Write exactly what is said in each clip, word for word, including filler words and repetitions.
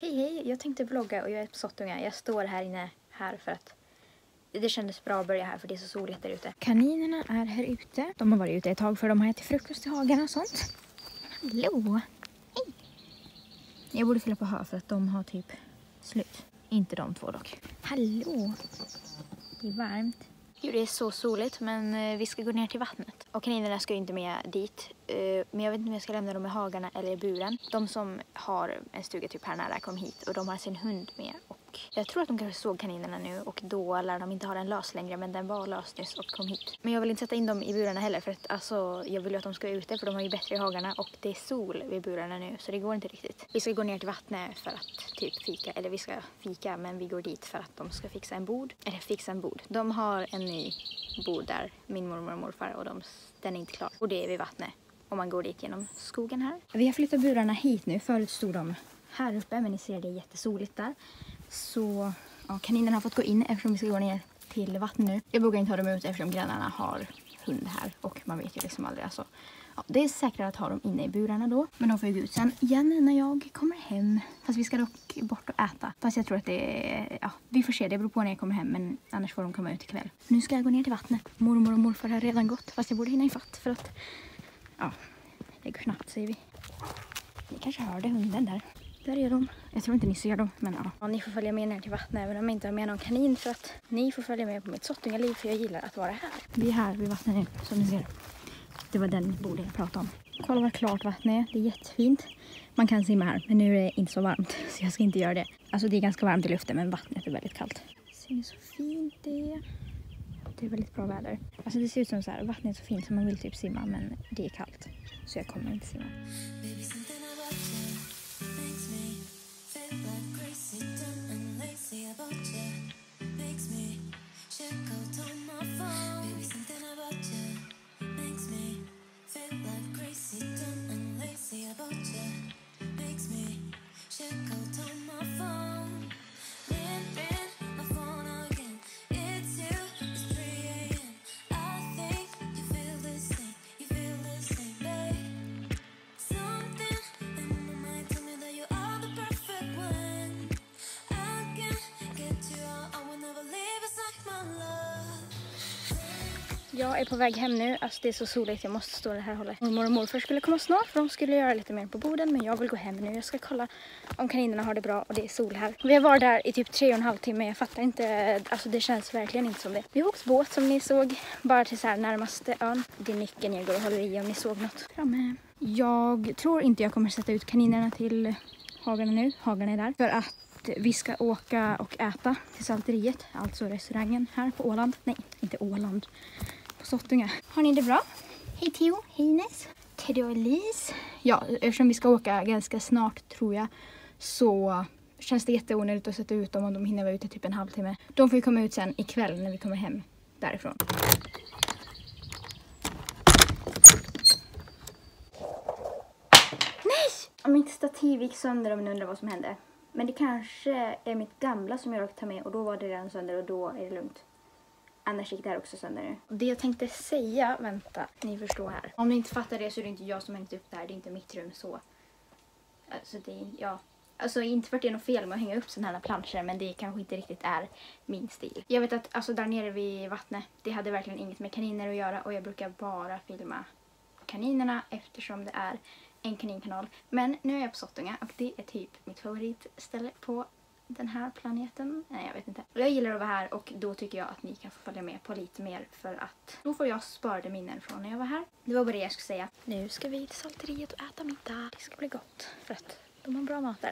Hej hej, jag tänkte vlogga och jag är på Sottunga. Jag står här inne här för att det kändes bra att börja här för det är så soligt där ute. Kaninerna är här ute. De har varit ute ett tag för de har ätit frukost i hagarna och sånt. Hallå! Hej! Jag borde fylla på hö för att de har typ slut. Inte de två dock. Hallå! Det är varmt. Gud, det är så soligt, men vi ska gå ner till vattnet. Och kaninerna ska ju inte med dit. Men jag vet inte om jag ska lämna dem i hagarna eller i buren. De som har en stuga typ här nära kom hit och de har sin hund med. Och jag tror att de kanske såg kaninerna nu och då lär de inte ha den lös längre. Men den var lös nyss och kom hit. Men jag vill inte sätta in dem i burarna heller för att alltså, jag vill ju att de ska vara ute för de har ju bättre i hagarna. Och det är sol vid burarna nu så det går inte riktigt. Vi ska gå ner till vattnet för att typ fika. Eller vi ska fika men vi går dit för att de ska fixa en bord. Eller fixa en bord. De har en ny bord där, min mormor och morfar och de, den är inte klar. Och det är vid vattnet. Om man går dit genom skogen här. Vi har flyttat burarna hit nu. Förut stod de här uppe men ni ser det är jättesoligt där. Så ja, kaninerna har fått gå in eftersom vi ska gå ner till vattnet nu. Jag vågar inte ha dem ut eftersom grannarna har hund här. Och man vet ju liksom aldrig alltså. Ja, det är säkrare att ha dem inne i burarna då. Men de får ju gå ut sen igen när jag kommer hem. Fast vi ska dock bort och äta. Fast jag tror att det är... Ja, vi får se. Det beror på när jag kommer hem. Men annars får de komma ut ikväll. Nu ska jag gå ner till vattnet. Mormor och morfar har redan gått. Fast jag borde hinna ifatt för att... Ja, det går snabbt säger vi. Ni kanske hörde hunden där. Där är de. Jag tror inte ni ser dem, men ja. ja. Ni får följa med ner till vattnet även om jag inte har med någon kanin för att ni får följa med på mitt Sottunga-liv för jag gillar att vara här. Vi är här vid vattnet nu, som ni ser. Det var den borde jag prata om. Kolla vad klart vattnet är. Det är jättefint. Man kan simma här, men nu är det inte så varmt så jag ska inte göra det. Alltså det är ganska varmt i luften men vattnet är väldigt kallt. Ser ni så fint det är? Det är väldigt bra väder. Alltså det ser ut som så här, vattnet är så fint som man vill typ simma men det är kallt. Så jag kommer inte simma. Jag är på väg hem nu, alltså det är så soligt, jag måste stå det här hållet. Mormor och morfar skulle komma snart för de skulle göra lite mer på borden. Men jag vill gå hem nu, jag ska kolla om kaninerna har det bra och det är sol här. Vi har varit där i typ tre och en halv timme, jag fattar inte, alltså det känns verkligen inte som det. Vi har åkt båt som ni såg, bara till så här närmaste ön. Det är nyckeln jag går och håller i om ni såg något framme. Jag tror inte jag kommer sätta ut kaninerna till hagarna nu, hagarna är där. För att vi ska åka och äta till Salteriet, alltså restaurangen här på Åland. Nej, inte Åland. På Sottunga. Har ni det bra? Hej Theo, hej Ines. Teddy och Elise. Ja, eftersom vi ska åka ganska snart tror jag så känns det jätteonödigt att sätta ut dem om de hinner vara ute typ en halvtimme. De får ju komma ut sen ikväll när vi kommer hem därifrån. Nej! Mitt stativ gick sönder om ni undrar vad som hände. Men det kanske är mitt gamla som jag råkade ta med och då var det redan sönder och då är det lugnt. Annars gick det här också sönder nu. Det jag tänkte säga, vänta, ni förstår här. Om ni inte fattar det så är det inte jag som hängt upp det här, det är inte mitt rum så. Alltså det är, ja. Alltså inte för att det är något fel med att hänga upp sådana här planscher men det kanske inte riktigt är min stil. Jag vet att alltså där nere vid vattnet, det hade verkligen inget med kaniner att göra och jag brukar bara filma kaninerna eftersom det är en kaninkanal. Men nu är jag på Sottunga och det är typ mitt favoritställe på den här planeten. Nej, jag vet inte. Jag gillar att vara här och då tycker jag att ni kan få följa med på lite mer för att då får jag sparade minnen från när jag var här. Det var bara det jag skulle säga. Nu ska vi till Salteriet och äta middag. Det ska bli gott för att de har bra mat där.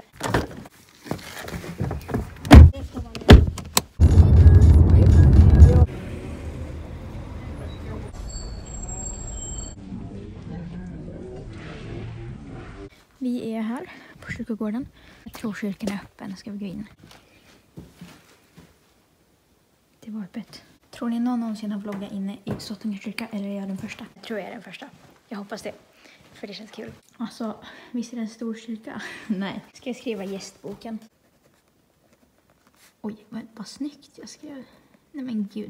Vi är här på kyrkogården. Jag tror kyrkan är öppen. Ska vi gå in? Det var öppet. Tror ni någon någonsin har vloggat inne i Sottunga kyrka eller är jag den första? Jag tror jag är den första. Jag hoppas det. För det känns kul. Alltså, visst är det en stor kyrka? Nej. Ska jag skriva gästboken? Oj, vad, vad snyggt jag skrev. Nej men gud.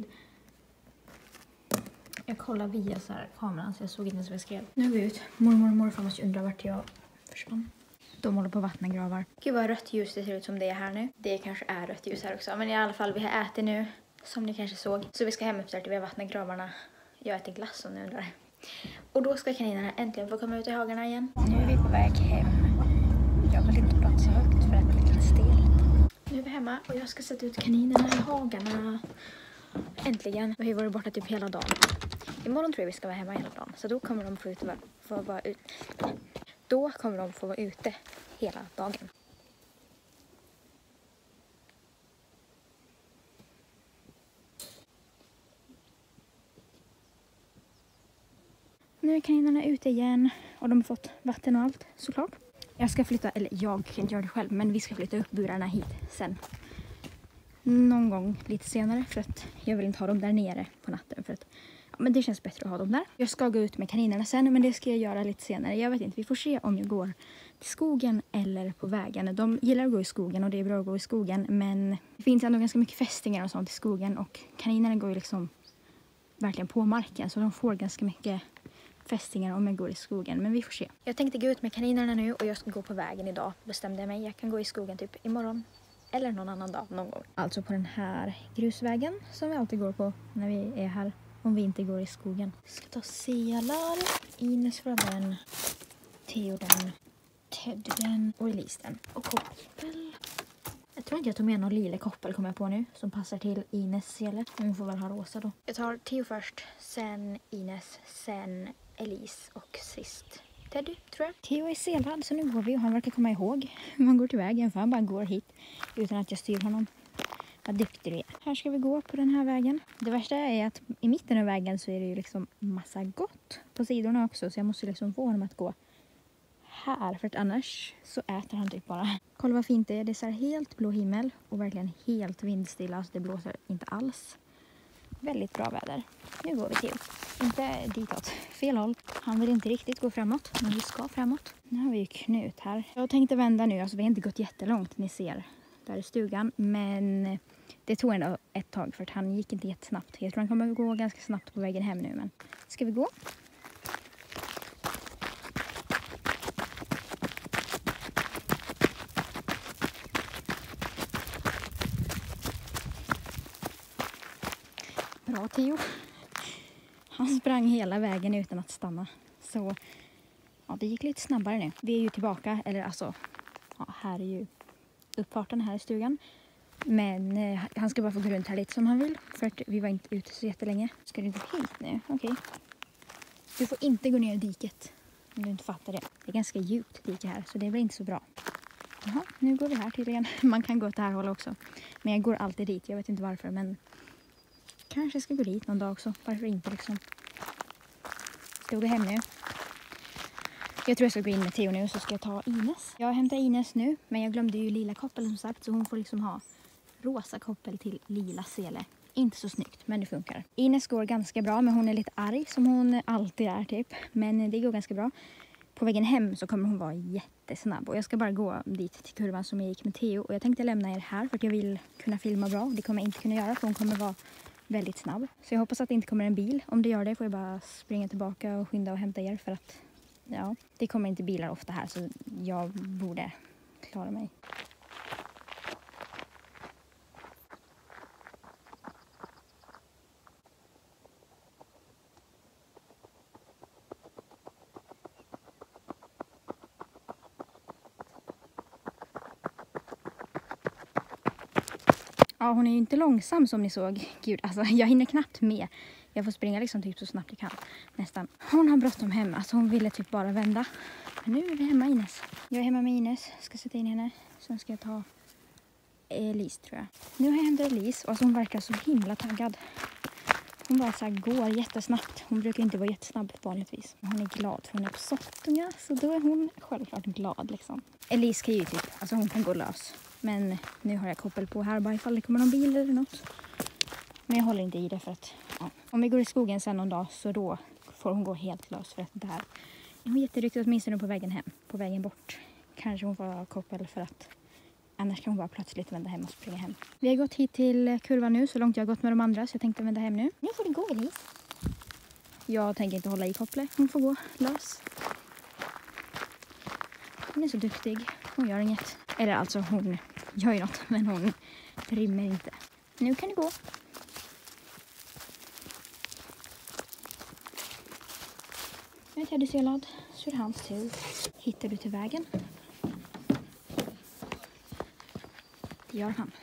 Jag kollar via så här kameran så jag såg inte ens vad jag skrev. Nu går vi ut. Mormor och morfar måste undra vart jag försvann. De håller på vattengravar. Gud vad rött ljus det ser ut som det är här nu. Det kanske är rött ljus här också. Men i alla fall, vi har ätit nu. Som ni kanske såg. Så vi ska hem efter att vi har vattengravarna. Jag äter glass om ni undrar. Och då ska kaninerna äntligen få komma ut i hagarna igen. Nu är vi på väg hem. Jag vill inte prata så högt för att det blir lite stelt. Nu är vi hemma och jag ska sätta ut kaninerna i hagarna. Äntligen. Vi har varit borta typ hela dagen. Imorgon tror jag vi ska vara hemma hela dagen. Så då kommer de få, ut, få vara ut. Då kommer de få vara ute hela dagen. Nu är kaninerna ute igen och de har fått vatten och allt såklart. Jag ska flytta, eller jag kan inte göra det själv, men vi ska flytta upp burarna hit sen. Någon gång lite senare för att jag vill inte ha dem där nere på natten för att ja, men det känns bättre att ha dem där. Jag ska gå ut med kaninerna sen, men det ska jag göra lite senare. Jag vet inte, vi får se om jag går till skogen eller på vägen. De gillar att gå i skogen och det är bra att gå i skogen, men det finns ändå ganska mycket fästingar och sånt i skogen och kaninerna går ju liksom verkligen på marken så de får ganska mycket fästingar om jag går i skogen, men vi får se. Jag tänkte gå ut med kaninerna nu och jag ska gå på vägen idag. Bestämde jag mig, jag kan gå i skogen typ imorgon eller någon annan dag någon gång. Alltså på den här grusvägen som vi alltid går på när vi är här. Om vi inte går i skogen. Jag ska ta selar. Ines får den. Theo den. Ted den. Och Elise den. Och koppel. Jag tror inte jag tog med någon lila koppel kommer jag på nu. Som passar till Ines selar. Hon får väl ha rosa då. Jag tar Theo först. Sen Ines. Sen Elise. Och sist Teddy tror jag. Theo är selad så nu går vi och han verkar komma ihåg hur man går till vägen. För han bara går hit utan att jag styr honom. Vad duktig du är. Här ska vi gå på den här vägen. Det värsta är att i mitten av vägen så är det ju liksom massa gott på sidorna också. Så jag måste liksom få honom att gå här. För att annars så äter han typ bara. Kolla vad fint det är. Det är så här helt blå himmel och verkligen helt vindstilla. Så det blåser inte alls. Väldigt bra väder. Nu går vi till. Inte ditåt. Fel håll. Han vill inte riktigt gå framåt. Men vi ska framåt. Nu har vi ju Knut här. Jag tänkte vända nu. Alltså vi har inte gått jättelångt. Ni ser. Där i stugan. Men det tog ändå ett tag för att han gick inte jättesnabbt. Jag tror han kommer gå ganska snabbt på vägen hem nu. Men ska vi gå? Bra Theo. Han sprang hela vägen utan att stanna. Så ja, det gick lite snabbare nu. Vi är ju tillbaka. Eller alltså, ja, här är ju uppfarten här i stugan. Men eh, han ska bara få gå runt här lite som han vill. För att vi var inte ute så jättelänge. Ska du gå hit nu? Okej. Okay. Du får inte gå ner i diket. Om du inte fattar det. Det är ganska djupt dike här. Så det blir inte så bra. Jaha, nu går vi här tydligen. Man kan gå åt det här hållet också. Men jag går alltid dit. Jag vet inte varför. Men kanske ska gå dit någon dag också. Varför inte liksom. Ska vi gå hem nu? Jag tror jag ska gå in med Theo nu så ska jag ta Ines. Jag hämtar Ines nu. Men jag glömde ju lila koppel som sagt. Så hon får liksom ha rosa koppel till lila sele. Inte så snyggt, men det funkar. Ines går ganska bra, men hon är lite arg som hon alltid är typ. Men det går ganska bra. På vägen hem så kommer hon vara jättesnabb. Och jag ska bara gå dit till kurvan som jag gick med Theo. Och jag tänkte lämna er här för att jag vill kunna filma bra. Det kommer jag inte kunna göra för hon kommer vara väldigt snabb. Så jag hoppas att det inte kommer en bil. Om det gör det får jag bara springa tillbaka och skynda och hämta er. För att ja, det kommer inte bilar ofta här så jag borde klara mig. Ja, hon är ju inte långsam som ni såg. Gud, alltså jag hinner knappt med. Jag får springa liksom typ så snabbt jag kan. Nästan. Hon har bråttom hem. Alltså hon ville typ bara vända. Men nu är vi hemma Ines. Jag är hemma med Ines. Ska sätta in henne. Sen ska jag ta Elise tror jag. Nu har jag hämtat Elise. Och alltså hon verkar så himla taggad. Hon bara så här går jättesnabbt. Hon brukar inte vara jättesnabb vanligtvis. Men hon är glad för hon är på Sottunga. Så då är hon självklart glad liksom. Elise kan ju typ, alltså hon kan gå lös. Men nu har jag koppel på här bara ifall det kommer någon bil eller något. Men jag håller inte i det för att ja. Om vi går i skogen sen någon dag så då får hon gå helt lös för att det här är hon jätteryktigt åtminstone på vägen hem. På vägen bort kanske hon får ha koppel för att annars kan hon bara plötsligt vända hem och springa hem. Vi har gått hit till kurvan nu så långt jag har gått med de andra så jag tänkte vända hem nu. Nu får det gå Elise. Jag tänker inte hålla i kopplet. Hon får gå lös. Hon är så duktig. Hon gör inget. Eller alltså hon gör ju något, men hon rymmer inte. Nu kan det gå. Nu är Teddy selad, så är det hans tur. Hittar du till vägen? Det gör han.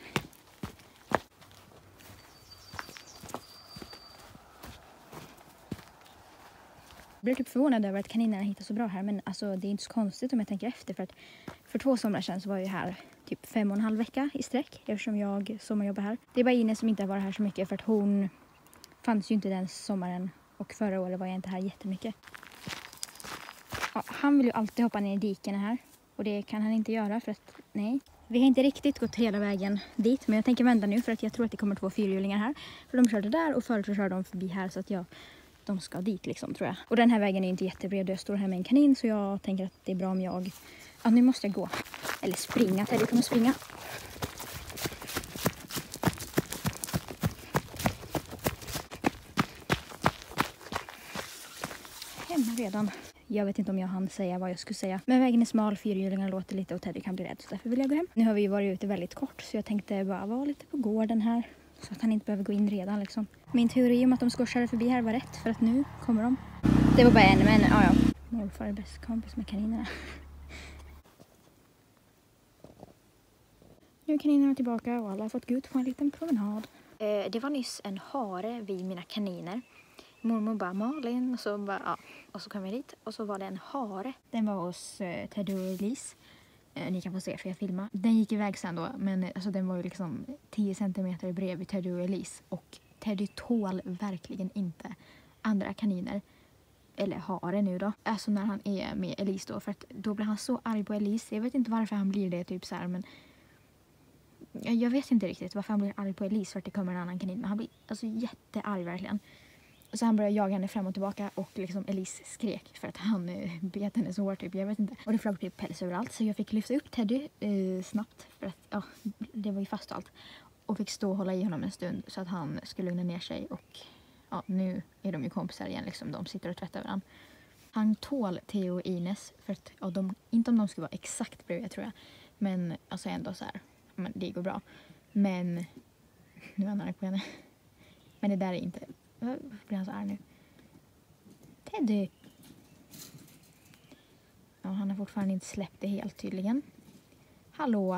Jag blev typ förvånad över att kaninerna hittar så bra här, men alltså det är inte så konstigt om jag tänker efter, för att för två somrar sedan så var jag här typ fem och en halv vecka i sträck eftersom jag sommarjobbar här. Det är bara Ines som inte har varit här så mycket för att hon fanns ju inte den sommaren och förra året var jag inte här jättemycket. Ja, han vill ju alltid hoppa ner i diken här och det kan han inte göra för att nej. Vi har inte riktigt gått hela vägen dit, men jag tänker vända nu för att jag tror att det kommer två fyrhjulingar här. För de körde där och förut så körde de förbi här så att jag de ska dit liksom, tror jag. Och den här vägen är inte jättebred. Jag står här med en kanin så jag tänker att det är bra om jag... Ja, nu måste jag gå. Eller springa. Teddy kommer springa. Hemma redan. Jag vet inte om jag hann säga vad jag skulle säga. Men vägen är smal, fyrhjulingarna låter lite och Teddy kan bli rädd. Så därför vill jag gå hem. Nu har vi ju varit ute väldigt kort så jag tänkte bara vara lite på gården här. Så att han inte behöver gå in redan liksom. Min teori om att de skorsade förbi här var rätt. För att nu kommer de. Det var bara en, men ja, ja. Morfar är bäst kompis med kaninerna. Nu är kaninerna tillbaka och alla har fått gå ut på en liten promenad. Eh, det var nyss en hare vid mina kaniner. Mormor bara Malin och så bara, ja. Och så kom jag dit och så var det en hare. Den var hos eh, Teddy och Elise. Ni kan få se för jag filmar. Den gick iväg sen då, men alltså, den var ju liksom tio centimeter bredvid Teddy och Elise. Och Teddy tål verkligen inte andra kaniner. Eller hare nu då. Alltså när han är med Elise då. För att då blir han så arg på Elise. Jag vet inte varför han blir det typ så här, men... Jag vet inte riktigt varför han blir arg på Elise för att det kommer en annan kanin. Men han blir alltså jättearg verkligen. Och så han började jaga henne fram och tillbaka och liksom Elise skrek för att han eh, bet henne så hårt typ, jag vet inte. Och det flög typ päls överallt så jag fick lyfta upp Teddy eh, snabbt för att ja, det var ju fast allt. Och fick stå och hålla i honom en stund så att han skulle lugna ner sig och ja, nu är de ju kompisar igen liksom, de sitter och tvättar varandra. Han tål Theo och Ines för att, ja, de, inte om de skulle vara exakt bredvid tror jag, men alltså ändå så här, men det går bra. Men, nu är han arg på henne. Men det där är inte... Varför blir han så arg nu? Teddy. Ja, han har fortfarande inte släppt det helt tydligen. Hallå.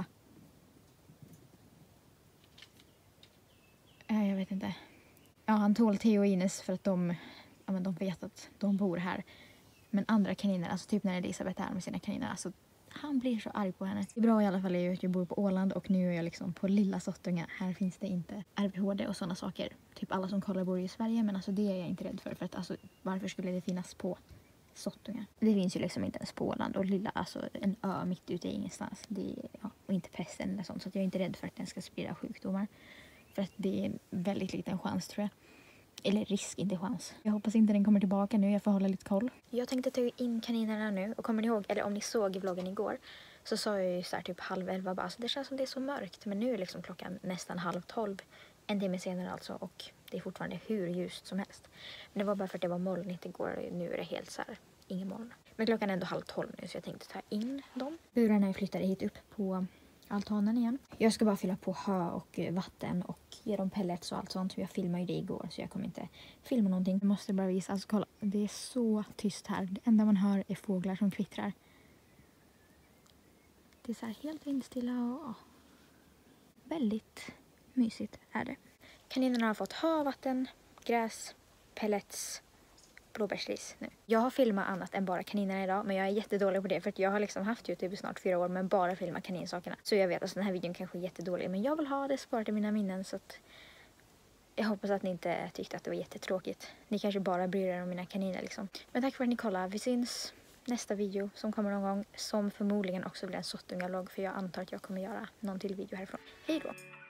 Äh, jag vet inte. Ja, han tål Theo och Ines för att de, ja, men de vet att de bor här. Men andra kaniner, alltså typ när Elisabeth är med sina kaniner, alltså han blir så arg på henne. Det är bra i alla fall är att jag bor på Åland och nu är jag liksom på lilla Sottunga. Här finns det inte R B H D och sådana saker. Typ alla som kollar bor i Sverige, men alltså det är jag inte rädd för. För att alltså, varför skulle det finnas på Sottunga? Det finns ju liksom inte ens på Åland och lilla, alltså en ö mitt ute i ingenstans. Det är, ja, och inte pesten eller sånt, så att jag är inte rädd för att den ska sprida sjukdomar. För att det är en väldigt liten chans tror jag. Eller risk, inte chans. Jag hoppas inte den kommer tillbaka nu. Jag får hålla lite koll. Jag tänkte ta in kaninerna nu. Och kommer ni ihåg, eller om ni såg i vloggen igår, så sa jag ju så här typ halv elva bara. Alltså det känns som det är så mörkt. Men nu är liksom klockan nästan halv tolv. En timme senare alltså. Och det är fortfarande hur ljust som helst. Men det var bara för att det var molnigt igår. Och nu är det helt så här, ingen moln. Men klockan är ändå halv tolv nu så jag tänkte ta in dem. Burarna jag flyttade hit upp på altanen igen. Jag ska bara fylla på hö och vatten och ge dem pellets och allt sånt. Jag filmade ju det igår så jag kommer inte filma någonting. Jag måste bara visa, alltså kolla, det är så tyst här. Det enda man hör är fåglar som kvittrar. Det är så här helt vindstilla och ja, väldigt mysigt är det. Kaninerna har fått hö, vatten, gräs, pellets, blåbärsris nu. Jag har filmat annat än bara kaninerna idag, men jag är jättedålig på det för att jag har liksom haft YouTube i snart fyra år men bara filmat kaninsakerna. Så jag vet att alltså, den här videon kanske är jättedålig, men jag vill ha det sparat i mina minnen så att jag hoppas att ni inte tyckte att det var jättetråkigt. Ni kanske bara bryr er om mina kaniner liksom. Men tack för att ni kollade. Vi syns nästa video som kommer någon gång, som förmodligen också blir en Sottunga-logg för jag antar att jag kommer göra någon till video härifrån. Hej då!